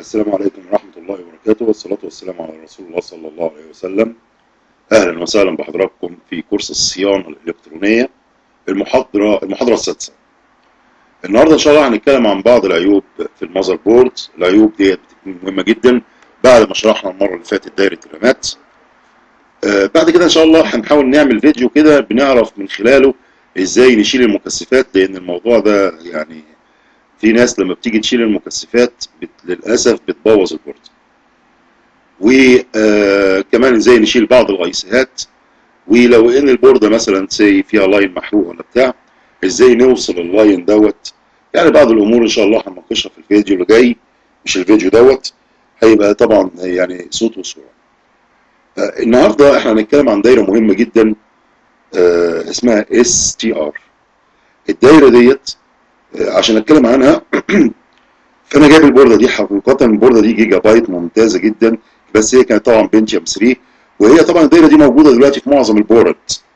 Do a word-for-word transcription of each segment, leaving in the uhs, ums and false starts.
السلام عليكم ورحمة الله وبركاته، والصلاة والسلام على رسول الله صلى الله عليه وسلم. أهلا وسهلا بحضراتكم في كورس الصيانة الإلكترونية المحاضرة المحاضرة السادسة. النهارده إن شاء الله هنتكلم عن بعض العيوب في المذر بورد. العيوب ديت مهمة جدا بعد ما شرحنا المرة اللي فاتت دايرة الرامات. آه بعد كده إن شاء الله هنحاول نعمل فيديو كده بنعرف من خلاله إزاي نشيل المكثفات، لأن الموضوع ده يعني في ناس لما بتيجي تشيل المكثفات بت... للأسف بتبوظ البورد. وكمان ازاي نشيل بعض الايسيهات، ولو ان البوردة مثلا سي فيها لاين محروق ولا بتاع، ازاي نوصل اللاين دوت. يعني بعض الامور ان شاء الله هنناقشها في الفيديو اللي جاي، مش الفيديو دوت، هيبقى طبعا يعني صوت وصورة. النهارده احنا هنتكلم عن دايرة مهمة جدا اسمها اس تي ار. الدايرة ديت عشان اتكلم عنها فانا جايب البورده دي. حقيقه البورده دي جيجا بايت ممتازه جدا، بس هي كانت طبعا بنتيوم ثلاثة، وهي طبعا الدايره دي موجوده دلوقتي في معظم البورد.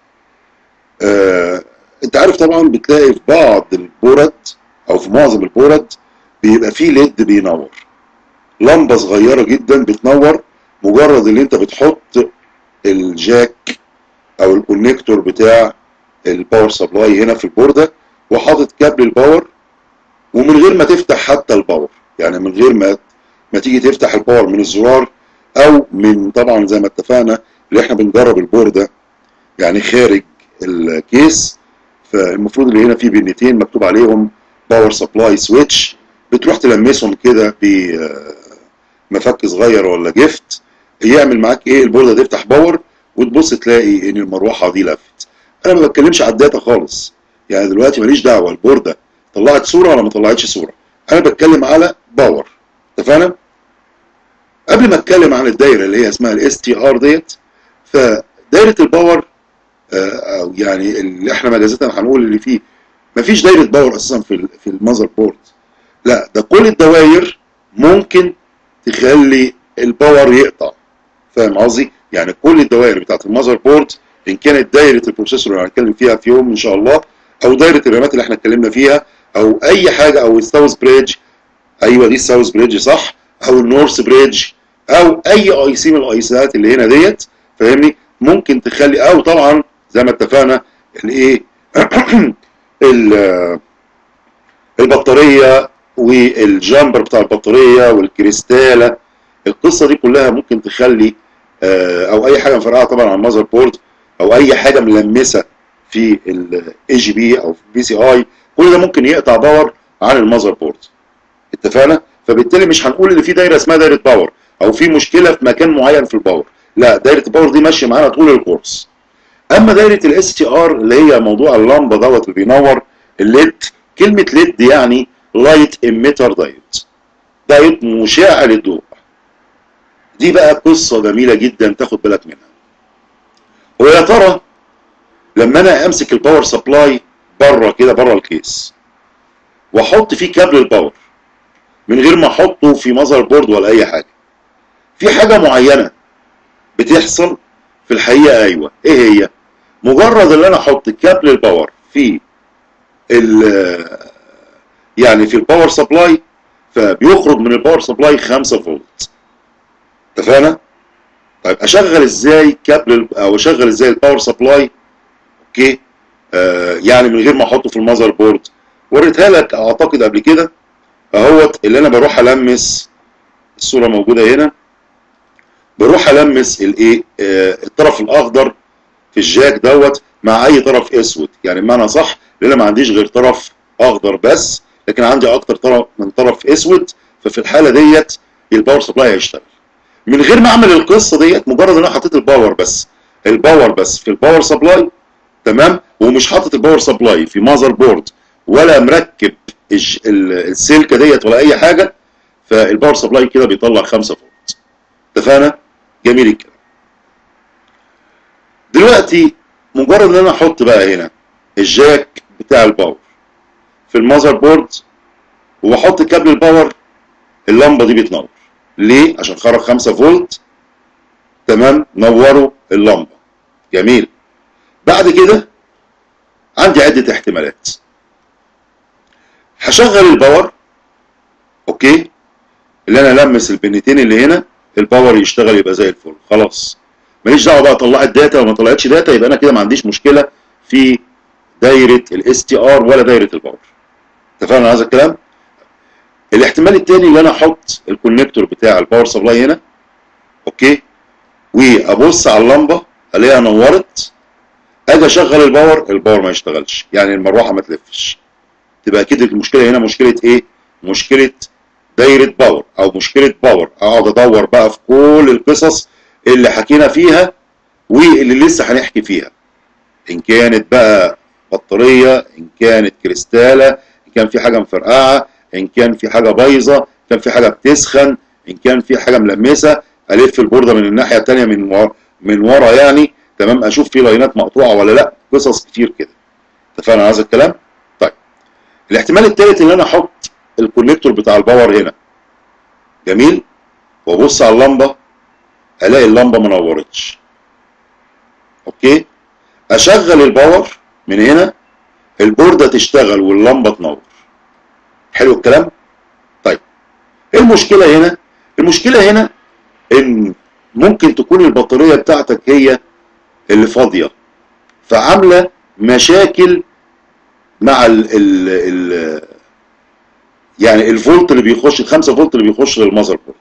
آه انت عارف طبعا بتلاقي في بعض البورد او في معظم البورد بيبقى فيه ليد بينور، لمبه صغيره جدا بتنور مجرد ان انت بتحط الجاك او الكونكتور بتاع الباور سبلاي هنا في البورده، وحاطط كابل الباور، ومن غير ما تفتح حتى الباور، يعني من غير ما ما تيجي تفتح الباور من الزرار او من طبعا زي ما اتفقنا اللي احنا بنجرب البورده يعني خارج الكيس. فالمفروض اللي هنا فيه بنتين مكتوب عليهم باور سبلاي سويتش، بتروح تلمسهم كده بمفك صغير ولا جفت، يعمل معاك ايه؟ البورده تفتح باور وتبص تلاقي ان المروحه دي لفت. انا ما بتكلمش على الداتا خالص، يعني دلوقتي ماليش دعوه البورده طلعت صوره ولا ما طلعتش صوره، انا بتكلم على باور. اتفقنا؟ قبل ما اتكلم عن الدايره اللي هي اسمها الاس تي ار ديت، فدايره الباور او يعني اللي احنا مجازة هنقول اللي فيه مفيش دايره باور اساسا في في المذر بورد. لا، ده كل الدوائر ممكن تخلي الباور يقطع. فاهم قصدي؟ يعني كل الدوائر بتاعت المذر بورد، ان كانت دايره البروسيسور اللي هنتكلم فيها في يوم ان شاء الله، او دايره الرامات اللي احنا اتكلمنا فيها، او اي حاجه، او الساوث بريدج، ايوه دي الساوث بريدج صح، او النورث بريدج، او اي اي سي من الايسات اللي هنا ديت، فاهمني؟ ممكن تخلي، او طبعا زي ما اتفقنا الايه البطاريه والجامبر بتاع البطاريه والكريستاله، القصه دي كلها ممكن تخلي او اي حاجه مفرقعه طبعا على المذر بورد، او اي حاجه ملمسه في الاي جي بي او في البي سي اي، كل ده ممكن يقطع باور عن المذر بورد. اتفقنا؟ فبالتالي مش هنقول ان في دايره اسمها دايره باور او في مشكله في مكان معين في الباور، لا، دايره الباور دي ماشيه معانا طول الكورس. اما دايره الاس تي ار اللي هي موضوع اللمبه دوت اللي بينور، الليد، كلمه ليد يعني لايت اميتر دايود، دايود مشع للضوء. دي بقى قصه جميله جدا تاخد بالك منها. ويا ترى لما انا امسك الباور سبلاي بره كده، بره الكيس، واحط فيه كابل الباور من غير ما احطه في مذر بورد ولا اي حاجه، في حاجه معينه بتحصل في الحقيقه. ايوه، ايه هي؟ مجرد ان انا احط كابل الباور في ال يعني في الباور سبلاي، فبيخرج من الباور سبلاي خمسة فولت. اتفقنا؟ طيب اشغل ازاي كابل او اشغل ازاي الباور سبلاي؟ اوكي، آه يعني من غير ما احطه في المذر بورد. وريتها لك اعتقد قبل كده اهوت، اللي انا بروح المس، الصوره موجوده هنا، بروح المس الايه آه الطرف الاخضر في الجاك دوت مع اي طرف اسود، يعني بمعنى صح لان انا ما عنديش غير طرف اخضر بس، لكن عندي اكتر طرف من طرف اسود. ففي الحاله ديت الباور سبلاي هيشتغل من غير ما اعمل القصه ديت، مجرد ان انا حطيت الباور بس، الباور بس في الباور سبلاي، تمام، ومش حاطط الباور سبلاي في ماذر بورد ولا مركب السلكه ديت ولا اي حاجه، فالباور سبلاي كده بيطلع خمسة فولت. اتفقنا؟ جميل الكلام. دلوقتي مجرد ان انا احط بقى هنا الجاك بتاع الباور في المذر بورد واحط كابل الباور، اللمبه دي بتنور. ليه؟ عشان خرج خمسة فولت، تمام، نوروا اللمبه. جميل. بعد كده عندي عده احتمالات. هشغل الباور، اوكي، اللي انا المس البنتين اللي هنا الباور يشتغل يبقى زي الفل. خلاص ماليش دعوه بقى طلعت داتا وما طلعتش داتا، يبقى انا كده ما عنديش مشكله في دايره الاس تي ار ولا دايره الباور. اتفقنا على هذا الكلام؟ الاحتمال الثاني اللي انا احط الكونكتور بتاع الباور سبلاي هنا، اوكي، وابص على اللمبه الاقيها نورت، اجي اشغل الباور الباور ما يشتغلش، يعني المروحه ما تلفش. تبقى اكيد المشكله هنا مشكله ايه؟ مشكله دايره باور او مشكله باور. اقعد ادور بقى في كل القصص اللي حكينا فيها واللي لسه هنحكي فيها، ان كانت بقى بطاريه، ان كانت كريستاله، ان كان في حاجه مفرقعه، ان كان في حاجه بايظه، ان كان في حاجه بتسخن، ان كان في حاجه ملمسه، الف البورده من الناحيه الثانيه من ورا من ورا يعني، تمام، اشوف في لاينات مقطوعه ولا لا، قصص كتير كده. اتفقنا على هذا الكلام؟ طيب الاحتمال الثالث ان انا احط الكونكتور بتاع الباور هنا، جميل، وابص على اللمبه الاقي اللمبه ما نورتش، اوكي، اشغل الباور من هنا البورده تشتغل واللمبه تنور. حلو الكلام؟ طيب ايه المشكله هنا؟ المشكله هنا ان ممكن تكون البطاريه بتاعتك هي اللي فاضيه، فعامله مشاكل مع ال ال ال يعني الفولت اللي بيخش، ال خمسة فولت اللي بيخش للمذر بورد.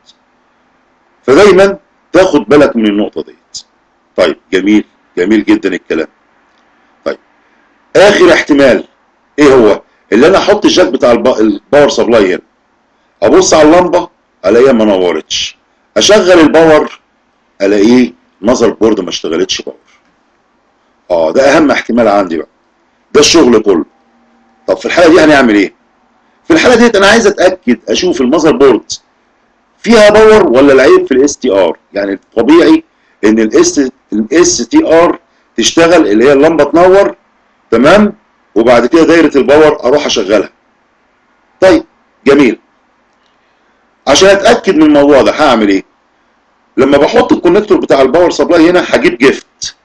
فدايما تاخد بالك من النقطه ديت. طيب جميل، جميل جدا الكلام. طيب اخر احتمال ايه هو؟ اللي انا احط الجاك بتاع الباور سبلاي هنا، ابص على اللمبه الاقيها ما نورتش، اشغل الباور الاقيه مذر بورد ما اشتغلتش باور. اه ده اهم احتمال عندي بقى، ده الشغل كله. طب في الحاله دي هنعمل ايه؟ في الحاله ديت انا عايز اتاكد اشوف المذر بورد فيها باور ولا العيب في الاس تي ار. يعني الطبيعي ان الاس الاس تي ار تشتغل، اللي هي اللمبه تنور، تمام، وبعد كده دايره الباور اروح اشغلها. طيب جميل. عشان اتاكد من الموضوع ده هعمل ايه؟ لما بحط الكونكتور بتاع الباور سبلاي هنا هجيب جيفت،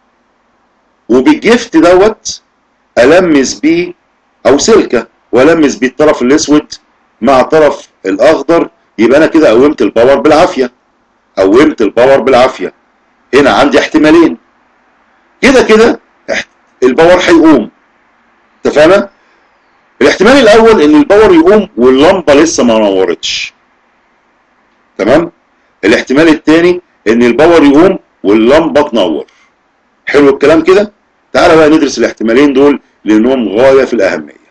وبالجيفت دوت المس بيه او سلكه، والمس بيه الطرف الاسود مع الطرف الاخضر، يبقى انا كده قومت الباور بالعافيه. قومت الباور بالعافيه. هنا عندي احتمالين، كده كده الباور هيقوم. اتفقنا؟ الاحتمال الاول ان الباور يقوم واللمبه لسه ما نورتش، تمام. الاحتمال الثاني ان الباور يقوم واللمبه تنور. حلو الكلام كده؟ تعالى بقى ندرس الاحتمالين دول لانهم غايه في الاهميه.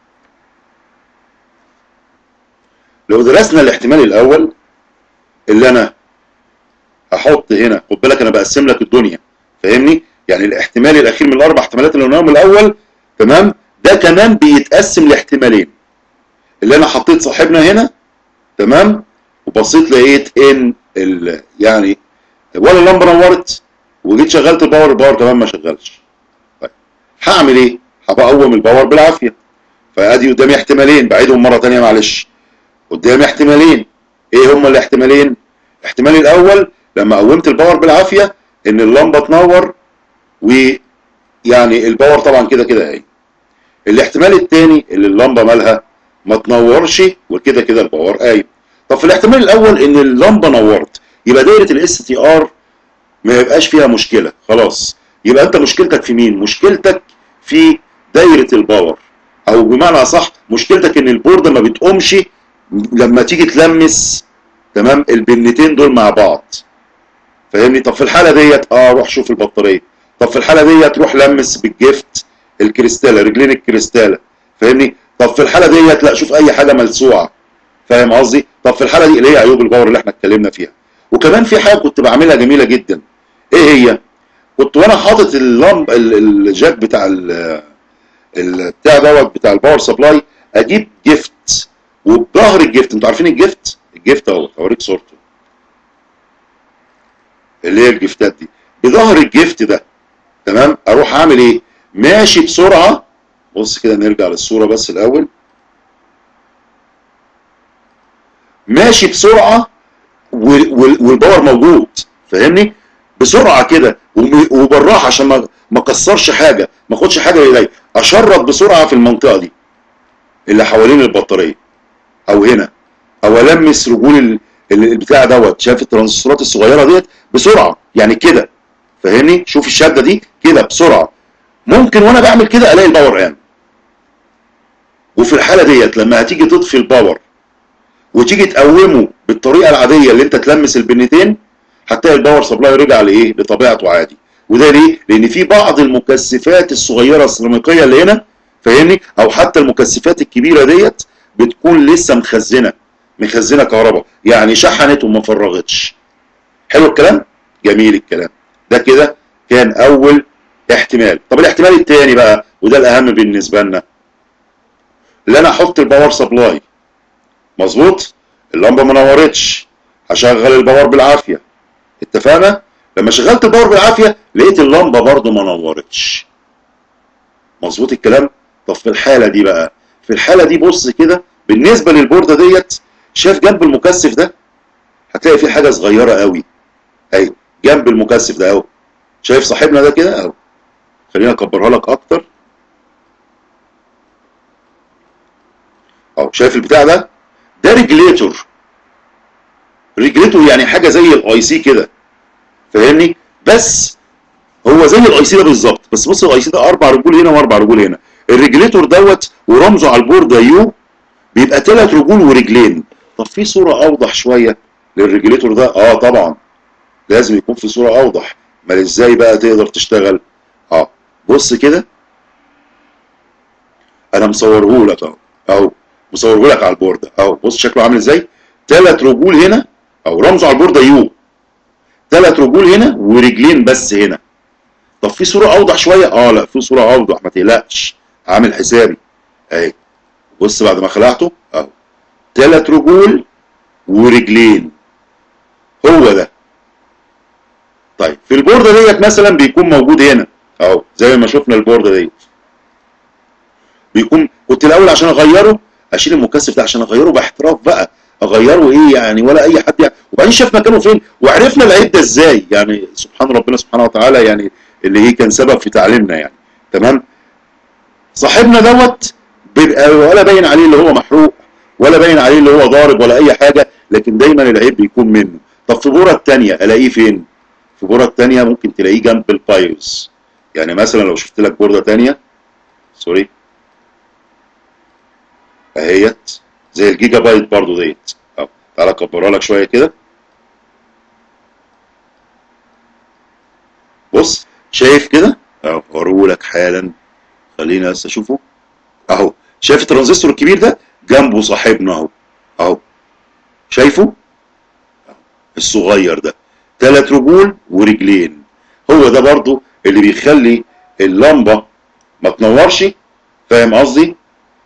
لو درسنا الاحتمال الاول اللي انا احط هنا، خد بالك انا بقسم لك الدنيا، فاهمني؟ يعني الاحتمال الاخير من الاربع احتمالات اللي قلناهم الاول، تمام، ده كمان بيتقسم لاحتمالين. اللي انا حطيت صاحبنا هنا، تمام، وبصيت لقيت ان ال يعني ولا اللمبه نورت، وجيت شغلت الباور الباور كمان ما شغلش. طيب هعمل ايه؟ هبقى اقوم الباور بالعافيه. فادي قدامي احتمالين، بعيدهم مره ثانيه معلش. قدامي احتمالين، ايه هما الاحتمالين؟ الاحتمال الاول لما قومت الباور بالعافيه ان اللمبه تنور، ويعني الباور طبعا كده كده اهي. الاحتمال الثاني اللي اللمبه مالها ما تنورش وكده كده الباور قايم. طب في الاحتمال الاول ان اللمبه نورت، يبقى دايره الاس تي ار ما يبقاش فيها مشكله، خلاص. يبقى انت مشكلتك في مين؟ مشكلتك في دايره الباور، او بمعنى اصح مشكلتك ان البورده ما بتقومش لما تيجي تلمس، تمام، البنتين دول مع بعض، فاهمني؟ طب في الحاله ديت اه روح شوف البطاريه. طب في الحاله ديت روح لمس بالجفت الكريستاله، رجلين الكريستاله، فاهمني؟ طب في الحاله ديت لا شوف اي حاجه ملسوعه، فاهم قصدي؟ طب في الحاله دي اللي هي عيوب الباور اللي احنا اتكلمنا فيها. وكمان في حاجه كنت بعملها جميله جدا، ايه هي؟ كنت وانا حاطط اللمب الجاك بتاع البتاع دوت بتاع الباور سبلاي، اجيب جفت، وبظهر الجفت، انتوا عارفين الجفت؟ الجفت اهو اوريك صورته، اللي هي الجفتات دي، بظهر الجفت ده، تمام، اروح اعمل ايه؟ ماشي بسرعه. بص كده نرجع للصوره بس الاول. ماشي بسرعه والباور موجود، فاهمني؟ بسرعه كده وبالراحه عشان ما ما اكسرش حاجه، ما اخدش حاجه ايدي، اشرط بسرعه في المنطقه دي اللي حوالين البطاريه، او هنا او المس رجول البتاع دوت، شايف الترانزستورات الصغيره ديت بسرعه يعني كده، فاهمني؟ شوف الشده دي كده بسرعه، ممكن وانا بعمل كده الاقي الباور قام. وفي الحاله ديت لما هتيجي تطفي الباور وتيجي تقومه بالطريقه العاديه اللي انت تلمس البنتين، هتلاقي الباور سبلاي رجع لايه؟ لطبيعته عادي. وده ليه؟ لان في بعض المكثفات الصغيره السيراميكيه اللي هنا، فاهمني؟ او حتى المكثفات الكبيره ديت بتكون لسه مخزنه مخزنه كهرباء، يعني شحنت وما فرغتش. حلو الكلام؟ جميل الكلام. ده كده كان اول احتمال. طب الاحتمال الثاني بقى، وده الاهم بالنسبه لنا، اللي انا احط الباور سبلاي مظبوط، اللمبه ما نورتش، هشغل الباور بالعافيه. اتفقنا؟ لما شغلت الباور بالعافيه لقيت اللمبه برضو ما نورتش. مظبوط الكلام؟ طب في الحاله دي بقى، في الحاله دي بص كده بالنسبه للبورده ديت، شايف جنب المكثف ده هتلاقي في حاجه صغيره قوي. ايوه جنب المكثف ده اهو، شايف صاحبنا ده كده اهو. خليني اكبرها لك اكتر اهو. شايف البتاع ده؟ ده ريجليتور. ريجليتور يعني حاجه زي الاي سي كده، فاهمني؟ بس هو زي الاي سي ده بالظبط، بس بص الاي سي ده اربع رجول هنا واربع رجول هنا. الريجليتور دوت ورمزه على البورده يو بيبقى ثلاث رجول ورجلين. طب في صوره اوضح شويه للريجليتور ده؟ اه طبعا لازم يكون في صوره اوضح. امال ازاي بقى تقدر تشتغل؟ اه بص كده، انا مصوره لك اهو اهو، مصوره لك على البورده اهو. بص شكله عامل ازاي؟ ثلاث رجول هنا، او رمزه على البورده يو، ثلاث رجول هنا ورجلين بس هنا. طب في صوره اوضح شويه؟ اه لا في صوره اوضح، ما تقلقش عامل حسابي اهي. بص بعد ما خلعته اهو، ثلاث رجول ورجلين، هو ده. طيب في البورده ديت مثلا بيكون موجود هنا اهو، زي ما شفنا البورده ديت بيكون، كنت الاول عشان اغيره اشيل المكثف ده عشان اغيره باحتراف بقى، اغيره ايه يعني ولا اي حد يعني. وبعدين شاف مكانه فين، وعرفنا العيب ده ازاي يعني، سبحان ربنا سبحانه وتعالى يعني، اللي هي كان سبب في تعليمنا يعني. تمام؟ صاحبنا دوت بيبقى ولا باين عليه اللي هو محروق، ولا باين عليه اللي هو ضارب ولا اي حاجه، لكن دايما العيب بيكون منه. طب في البوره الثانيه الاقيه فين؟ في البوره الثانيه ممكن تلاقيه جنب البايوس. يعني مثلا لو شفت لك بورده ثانيه، سوري اهيت زي الجيجا بايت برضو ديت اهو، تعالى اكبرها لك شويه كده. بص شايف كده اهو، اوريهولك حالا، خليني بس اشوفه اهو. شايف الترانزستور الكبير ده؟ جنبه صاحبنا اهو اهو، شايفه؟ الصغير ده ثلاث رجول ورجلين، هو ده برضو اللي بيخلي اللمبه ما تنورش، فاهم قصدي؟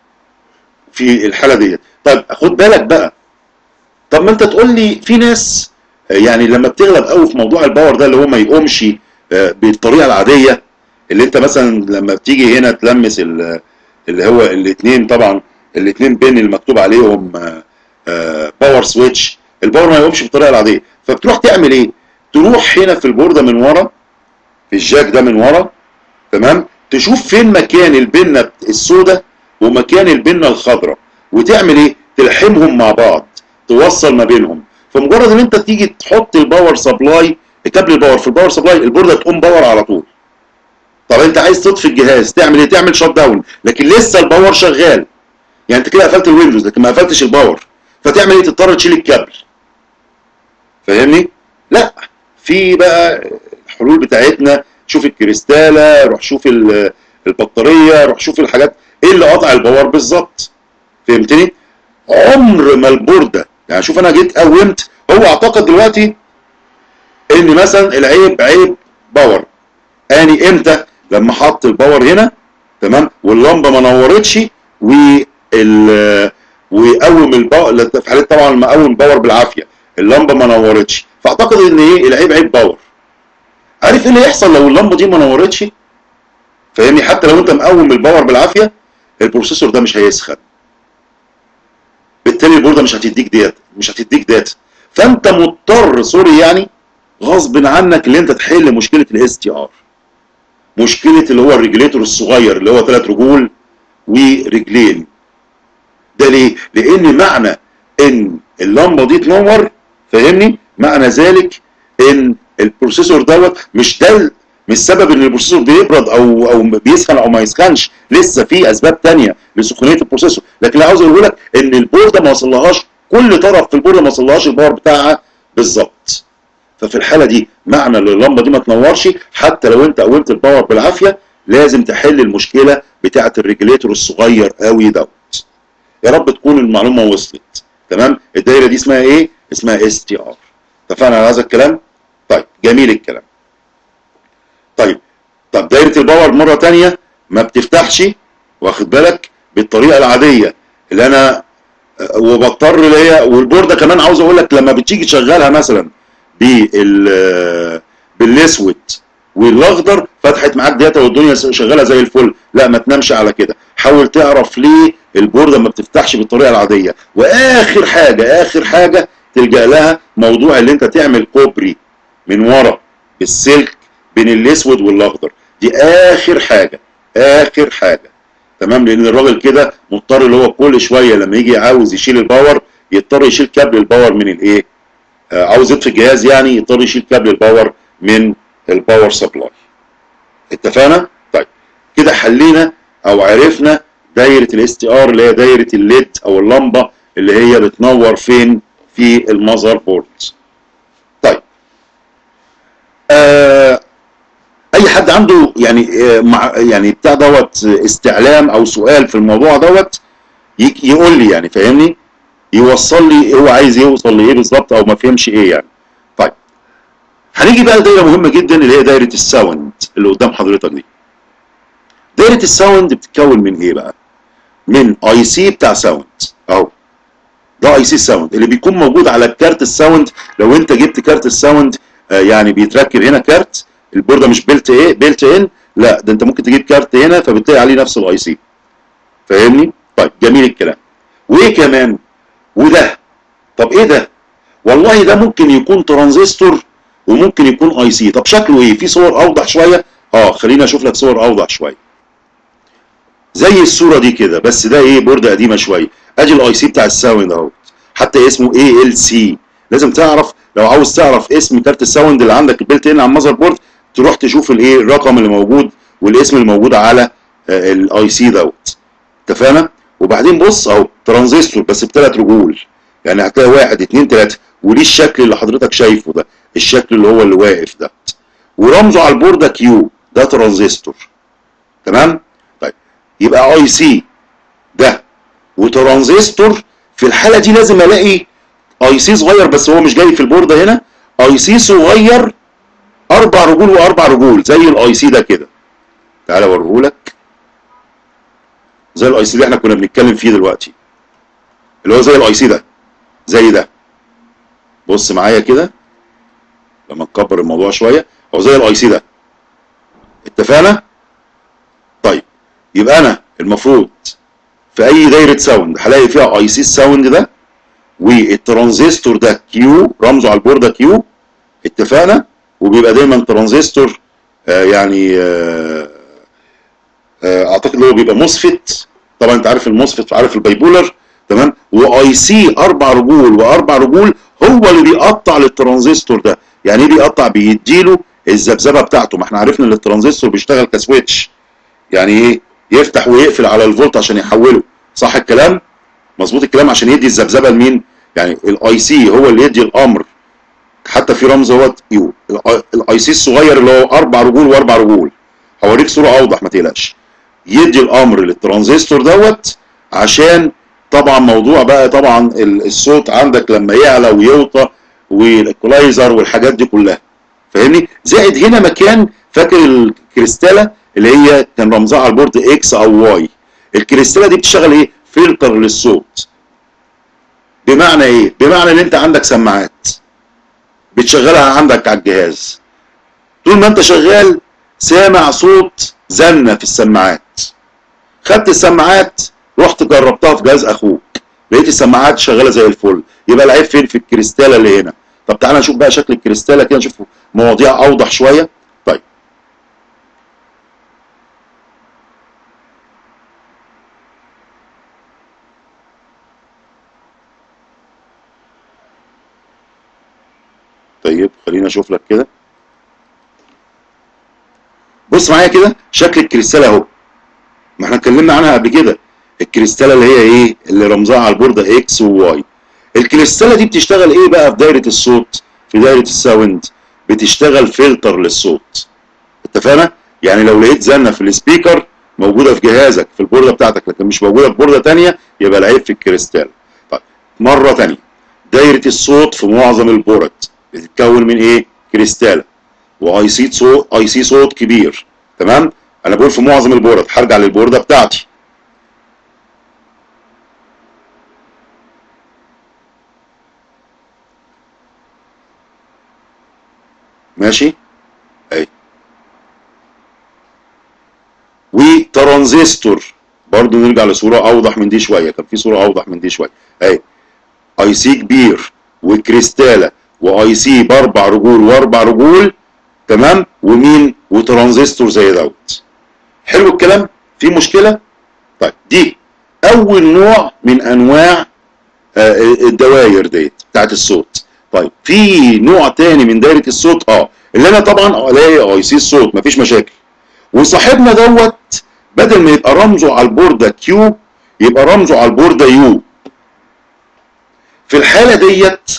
في الحاله ديت. طيب خد بالك بقى، طب ما انت تقول لي في ناس يعني لما بتغلب قوي في موضوع الباور ده اللي هو ما يقومش بالطريقه العاديه، اللي انت مثلا لما بتيجي هنا تلمس اللي هو الاثنين، طبعا الاثنين بين المكتوب عليهم باور سويتش، الباور ما يقومش بالطريقه العاديه، فبتروح تعمل ايه؟ تروح هنا في البورده من ورا، في الجاك ده من ورا، تمام؟ تشوف فين مكان البنه السوداء ومكان البنه الخضراء، وتعمل ايه؟ تلحمهم مع بعض، توصل ما بينهم. فمجرد ان انت تيجي تحط الباور سبلاي، كابل الباور في الباور سبلاي، البورده تقوم باور على طول. طب انت عايز تطفي الجهاز تعمل ايه؟ تعمل شات داون، لكن لسه الباور شغال، يعني انت كده قفلت الويندوز لكن ما قفلتش الباور، فتعمل ايه؟ تضطر تشيل الكابل، فاهمني؟ لا، في بقى الحلول بتاعتنا، شوف الكريستاله، روح شوف البطاريه، روح شوف الحاجات ايه اللي قطع الباور بالظبط، فهمتني؟ عمر ما البورده، يعني شوف انا جيت قومت، هو اعتقد دلوقتي ان مثلا العيب عيب باور، اني امتى؟ لما حط الباور هنا، تمام؟ واللمبه ما نورتش، وال ويقوم الباور في حاله طبعا ما قوم باور بالعافيه اللمبه ما نورتش، فاعتقد ان ايه؟ العيب عيب باور. عارف ايه اللي يحصل لو اللمبه دي ما نورتش؟ فاهمني؟ حتى لو انت مقوم الباور بالعافيه، البروسيسور ده مش هيسخن، بالتالي البورده مش هتديك داتا، مش هتديك داتا، فانت مضطر سوري يعني غصب عنك ان انت تحل مشكله الاس تي ار، مشكله اللي هو الريجليتور الصغير اللي هو ثلاث رجول ورجلين. ده ليه؟ لان معنى ان اللمبه دي تنور، فاهمني؟ معنى ذلك ان البروسيسور دوت مش ده مش سبب ان البروسيسور بيبرد او او بيسخن او ما يسخنش، لسه في اسباب ثانيه لسخونيه البروسيسور، لكن اللي عاوز اقول لك ان البورده ما وصلهاش، كل طرف في البورده ما وصلهاش الباور بتاعها بالظبط. ففي الحاله دي معنى ان اللمبه دي ما تنورش حتى لو انت قومت الباور بالعافيه، لازم تحل المشكله بتاعه الريجليتور الصغير قوي دوت. يا رب تكون المعلومه وصلت. تمام؟ الدايره دي اسمها ايه؟ اسمها اس تي ار. اتفقنا على هذا الكلام؟ طيب جميل الكلام. طيب طب دايره الباور مره ثانيه ما بتفتحش، واخد بالك، بالطريقه العاديه اللي انا وبضطر اللي هي، والبورده كمان عاوز اقول لك لما بتيجي تشغلها مثلا بال بالاسود والاخضر فتحت معاك داتا والدنيا شغاله زي الفل، لا ما تنامش على كده. حاول تعرف ليه البورده ما بتفتحش بالطريقه العاديه. واخر حاجه اخر حاجه تلجا لها موضوع اللي انت تعمل كوبري من ورا بالسلك بين الاسود والاخضر، دي اخر حاجه اخر حاجه. تمام؟ لان الراجل كده مضطر اللي هو كل شويه لما يجي عاوز يشيل الباور يضطر يشيل كابل الباور من الايه؟ آه عاوز يطفي الجهاز يعني يضطر يشيل كابل الباور من الباور سبلاي. اتفقنا؟ طيب كده حلينا او عرفنا دايره الاس تي ار اللي هي دايره الليد او اللمبه اللي هي بتنور فين؟ في المذر بورد. طيب آه اي حد عنده يعني مع يعني بتاع دوت استعلام او سؤال في الموضوع دوت يقول لي يعني، فاهمني؟ يوصل لي هو عايز يوصل لايه بالظبط او ما فهمش ايه يعني. طيب هنيجي بقى لدايره مهمه جدا اللي هي دايره الساوند اللي قدام حضرتك دي. دايره الساوند بتتكون من ايه بقى؟ من اي سي بتاع ساوند اهو. ده اي سي ساوند اللي بيكون موجود على كارت الساوند. لو انت جبت كارت الساوند آه يعني بيتركب هنا كارت، البورده مش بيلت ايه بيلت ان، لا ده انت ممكن تجيب كارت هنا فبتلاقي عليه نفس الاي سي. فاهمني؟ طيب جميل الكلام. وايه كمان؟ وده طب ايه ده؟ والله ده ممكن يكون ترانزستور وممكن يكون اي سي. طب شكله ايه؟ في صور اوضح شويه؟ اه خليني اشوف لك صور اوضح شويه. زي الصوره دي كده، بس ده ايه؟ بورده قديمه شويه. ادي الاي سي بتاع الساوند اهو، حتى اسمه اي ال سي. لازم تعرف لو عاوز تعرف اسم كارت الساوند اللي عندك البيلت ان على المذر بورد، تروح تشوف الايه الرقم اللي موجود والاسم اللي موجود على الاي سي دوت. اتفقنا؟ وبعدين بص اهو ترانزستور بس بثلاث رجول، يعني هتلاقي واحد اتنين تلاته، وليه الشكل اللي حضرتك شايفه ده، الشكل اللي هو اللي واقف ده، ورمزه على البورده كيو، ده ترانزستور. تمام؟ طيب يبقى اي سي ده وترانزستور. في الحاله دي لازم الاقي اي سي صغير بس هو مش جاي في البورده هنا، اي سي صغير اربع رجول واربع رجول زي الاي سي ده كده. تعالى اوريهولك زي الاي سي اللي احنا كنا بنتكلم فيه دلوقتي، اللي هو زي الاي سي ده، زي ده. بص معايا كده لما نكبر الموضوع شويه، هو زي الاي سي ده. اتفقنا؟ طيب يبقى انا المفروض في اي دايره ساوند هلاقي فيها اي سي الساوند ده، والترانزستور ده كيو رمزه على البورده كيو. اتفقنا؟ وبيبقى دايما ترانزستور آه يعني آه آه اعتقد اللي هو بيبقى موسفيت. طبعا انت عارف الموسفيت وعارف البايبولر. تمام؟ واي سي اربع رجول واربع رجول هو اللي بيقطع للترانزستور ده. يعني ايه بيقطع؟ بيديله الذبذبه بتاعته. ما احنا عرفنا ان الترانزستور بيشتغل كسويتش، يعني ايه؟ يفتح ويقفل على الفولت عشان يحوله. صح الكلام؟ مظبوط الكلام. عشان يدي الذبذبه لمين؟ يعني الاي سي هو اللي يدي الامر. حتى في رمز هو يو الاي سي الصغير اللي هو اربع رجول واربع رجول. هوريك صوره اوضح ما تقلقش. يدي الامر للترانزستور دوت عشان طبعا موضوع بقى طبعا الصوت عندك لما يعلى ويوطى والايكولايزر والحاجات دي كلها. فاهمني؟ زائد هنا مكان، فاكر الكريستاله اللي هي كان رمزها على البورد اكس او واي؟ الكريستاله دي بتشتغل ايه؟ فلتر للصوت. بمعنى ايه؟ بمعنى ان انت عندك سماعات بتشغلها عندك على الجهاز، طول ما انت شغال سامع صوت زنه في السماعات. خدت السماعات رحت جربتها في جهاز اخوك، لقيت السماعات شغاله زي الفل، يبقى العيب فين؟ في الكريستاله اللي هنا. طب تعالى نشوف بقى شكل الكريستاله كده، نشوف مواضيع اوضح شويه. طيب طيب خلينا اشوف لك كده. بص معايا كده شكل الكريستاله اهو، ما احنا اتكلمنا عنها قبل كده. الكريستاله اللي هي ايه؟ اللي رمزها على البورده اكس وواي. الكريستاله دي بتشتغل ايه بقى في دايره الصوت؟ في دايره الساوند بتشتغل فلتر للصوت. اتفقنا؟ يعني لو لقيت زنه في السبيكر موجوده في جهازك في البورده بتاعتك لكن مش موجوده في بورده ثانيه يبقى العيب في الكريستال. طيب مره ثانيه، دايره الصوت في معظم البورد بتتكون من ايه؟ كريستاله واي سي صوت، اي سي صوت كبير. تمام؟ انا بقول في معظم البورد، هرجع للبورده بتاعتي. ماشي؟ اهي. وترانزستور برضو نرجع لصوره اوضح من دي شويه، كان في صوره اوضح من دي شويه. اهي اي سي كبير وكريستاله واي سي باربع رجول واربع رجول. تمام؟ ومين؟ وترانزستور زي دوت. حلو الكلام؟ في مشكله؟ طيب دي اول نوع من انواع الدوائر ديت بتاعت الصوت. طيب في نوع تاني من دايره الصوت اه اللي انا طبعا الاقي اي سي الصوت مفيش مشاكل، وصاحبنا دوت بدل ما يبقى رمزه على البورده كيو يبقى رمزه على البورده يو. في الحاله ديت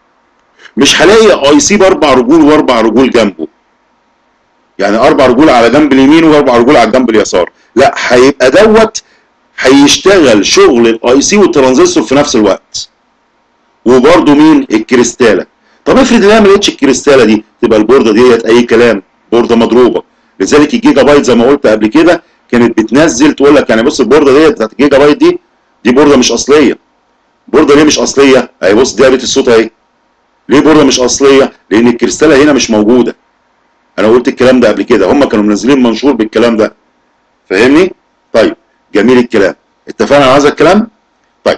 مش هلاقي اي سي باربع رجول واربع رجول جنبه، يعني اربع رجول على جنب اليمين واربع رجول على الجنب اليسار، لا هيبقى دوت هيشتغل شغل الاي سي والترانزستور في نفس الوقت. وبرده مين؟ الكريستاله. طب افرض ان انا ما لقيتش الكريستاله دي، تبقى البورده ديت اي كلام، بورده مضروبه. لذلك الجيجا بايت زي ما قلت قبل كده كانت بتنزل تقول لك يعني بص البورده ديت بتاعت الجيجا بايت دي دي بورده مش اصليه. بورده ليه مش اصليه؟ اهي بص دايره الصوت اهي. ليه بورده مش اصليه؟ لان الكريستاله هنا مش موجوده. انا قلت الكلام ده قبل كده، هم كانوا منزلين منشور بالكلام ده. فاهمني؟ طيب جميل الكلام. اتفقنا على هذا الكلام؟ طيب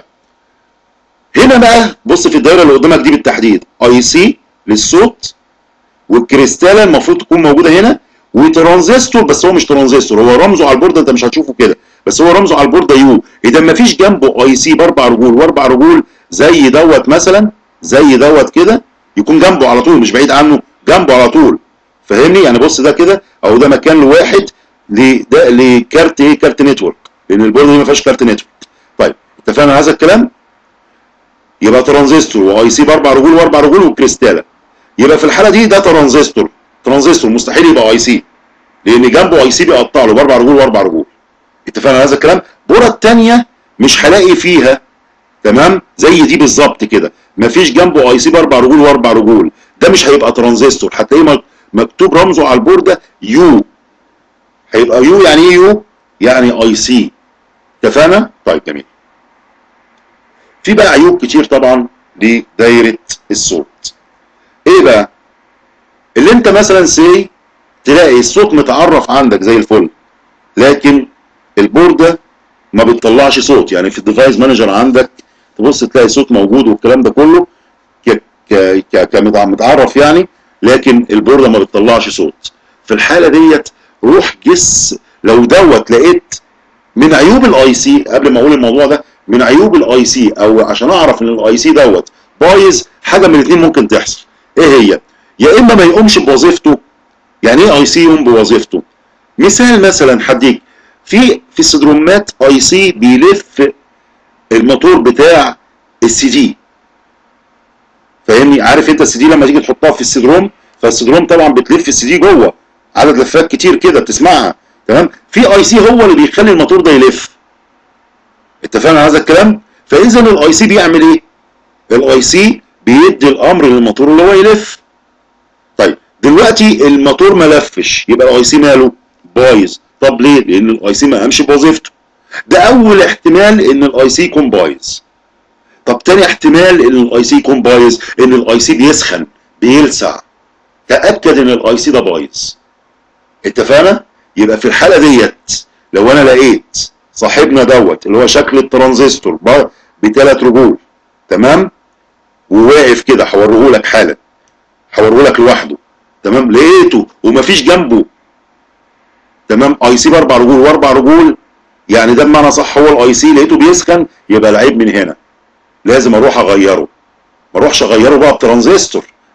هنا بقى بص في الدايره اللي قدامك دي بالتحديد اي سي للصوت، والكريستاله المفروض تكون موجوده هنا، وترانزستور بس هو مش ترانزستور، هو رمزه على البورده انت مش هتشوفه كده، بس هو رمزه على البورده يو. اذا ما فيش جنبه اي سي باربع رجول واربع رجول زي دوت مثلا، زي دوت كده يكون جنبه على طول مش بعيد عنه، جنبه على طول. فاهمني؟ يعني بص ده كده او ده مكان لواحد لده لكارت ايه؟ كارت نتورك، لان البورده دي ما فيهاش كارت نتورك. طيب اتفقنا على هذا الكلام؟ يبقى ترانزستور واي سي باربع رجول واربع رجول وكريستاله. يبقى في الحاله دي ده ترانزستور، ترانزستور مستحيل يبقى اي سي لان جنبه اي سي بيقطع له باربع رجول واربع رجول. اتفقنا على هذا الكلام؟ البوره الثانيه مش هلاقي فيها تمام زي دي بالظبط كده، مفيش جنبه اي سي باربع رجول واربع رجول، ده مش هيبقى ترانزستور، هتلاقيه مكتوب رمزه على البورده يو. هيبقى يو يعني ايه يو؟ يعني اي سي. اتفقنا؟ طيب جميل. في بقى عيوب كتير طبعا لدايره الصوت. ايه بقى؟ اللي انت مثلا سي تلاقي الصوت متعرف عندك زي الفل لكن البورده ما بتطلعش صوت، يعني في الديفايس مانجر عندك تبص تلاقي صوت موجود والكلام ده كله كمتعرف يعني، لكن البورده ما بتطلعش صوت. في الحاله ديت روح جس لو دوت لقيت من عيوب الاي سي. قبل ما اقول الموضوع ده، من عيوب الاي سي او عشان اعرف ان الاي سي دوت بايظ، حاجه من الاثنين ممكن تحصل. ايه هي؟ يا اما ما يقومش بوظيفته. يعني ايه اي سي يقوم بوظيفته؟ مثال مثلا هديك في في السدرومات اي سي بيلف الموتور بتاع السي دي. فاهمني؟ عارف انت السي دي لما تيجي تحطها في السدروم، فالسدروم طبعا بتلف السي دي جوه عدد لفات كتير كده بتسمعها. تمام؟ في اي سي هو اللي بيخلي الموتور ده يلف. اتفقنا على هذا الكلام؟ فاذا الاي سي بيعمل ايه؟ الاي سي بيدي الامر للموتور اللي هو يلف. طيب دلوقتي الموتور ما لفش، يبقى الاي سي ماله؟ بايظ. طب ليه؟ لان الاي سي ما قامش بوظيفته. ده اول احتمال ان الاي سي يكون بايظ. طب تاني احتمال ان الاي سي يكون بايظ ان الاي سي بيسخن بيلسع. تاكد ان الاي سي ده بايظ. اتفقنا؟ يبقى في الحاله ديت لو انا لقيت صاحبنا دوت اللي هو شكل الترانزستور بثلاث رجول تمام وواقف كده، هوريه لك حالا، هوريه لك لوحده تمام، لقيته ومفيش جنبه تمام اي سي باربع رجول واربع رجول، يعني ده بمعنى صح هو الاي سي لقيته بيسخن، يبقى العيب من هنا، لازم اروح اغيره. ما اروحش اغيره بقى بترانزستور،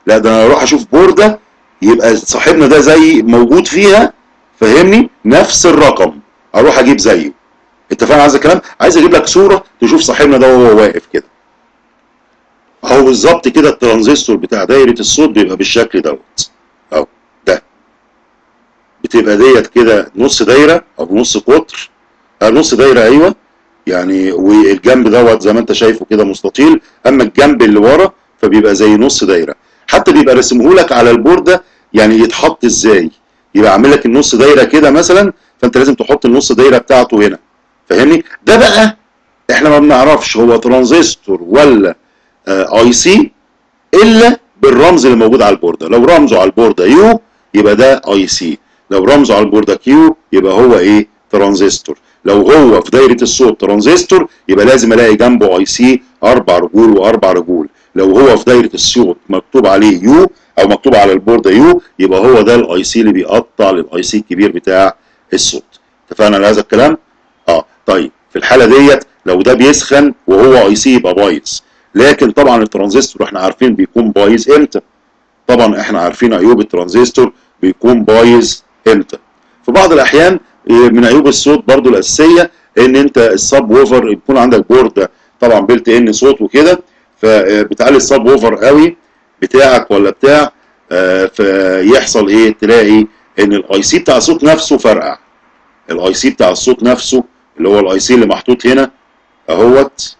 لا ده انا اروح اشوف بورده يبقى صاحبنا ده زي موجود فيها، فاهمني، نفس الرقم اروح اجيب زيه. انت فاهم عايز الكلام؟ عايز اجيب لك صوره تشوف صاحبنا ده وهو واقف كده اهو بالظبط كده. الترانزستور بتاع دايره الصوت بيبقى بالشكل دوت اهو، ده بتبقى ديت كده نص دايره او نص قطر، نص دايره ايوه يعني، والجنب دوت زي ما انت شايفه كده مستطيل، اما الجنب اللي ورا فبيبقى زي نص دايره. حتى بيبقى رسمهولك على البورده يعني يتحط ازاي، يبقى عامل لك النص دايره كده مثلا، فانت لازم تحط النص دايره بتاعته هنا، فاهمني؟ ده بقى احنا ما بنعرفش هو ترانزستور ولا آه اي سي الا بالرمز اللي موجود على البورده. لو رمزه على البورده يو يبقى ده اي سي، لو رمزه على البورده كيو يبقى هو ايه؟ ترانزستور. لو هو في دايره الصوت ترانزستور يبقى لازم الاقي جنبه اي سي اربع رجول واربع رجول. لو هو في دايره الصوت مكتوب عليه يو او مكتوب على البورده يو يبقى هو ده الاي سي اللي بيقطع للاي سي الكبير بتاع الصوت. اتفقنا على هذا الكلام؟ اه طيب في الحاله ديت لو ده بيسخن وهو اي سي يبقى بايظ. لكن طبعا الترانزستور احنا عارفين بيكون بايظ امتى. طبعا احنا عارفين عيوب الترانزستور بيكون بايظ امتى. في بعض الاحيان من عيوب الصوت برضو الاساسيه ان انت السب ووفر يكون عندك بورده طبعا بلت ان صوت وكده، فبتعلي السب ووفر قوي بتاعك ولا بتاع، فيحصل ايه؟ تلاقي ان الاي سي بتاع الصوت نفسه فرقع. الاي سي بتاع الصوت نفسه اللي هو الاي سي اللي محطوط هنا اهوت،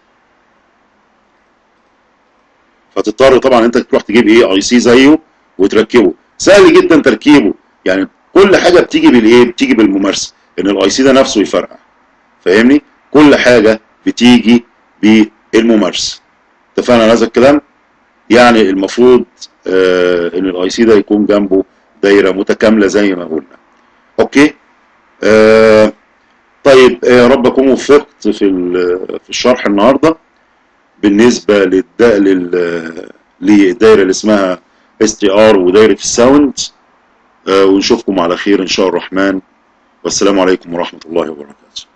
فتضطر طبعا انت تروح تجيب ايه؟ اي سي زيه وتركبه. سهل جدا تركيبه، يعني كل حاجه بتيجي بالايه؟ بتيجي بالممارسه، ان الاي سي ده نفسه يفرقع، فاهمني؟ كل حاجه بتيجي بالممارسه. اتفقنا على هذا الكلام؟ يعني المفروض آه ان الاي سي ده يكون جنبه دايره متكامله زي ما قلنا. اوكي؟ آه طيب يا آه رب اكون وفقت في في الشرح النهارده بالنسبه للدائره للدائره اللي اسمها اس تي ار ودائره الساوند. آه ونشوفكم على خير ان شاء الرحمن، والسلام عليكم ورحمه الله وبركاته.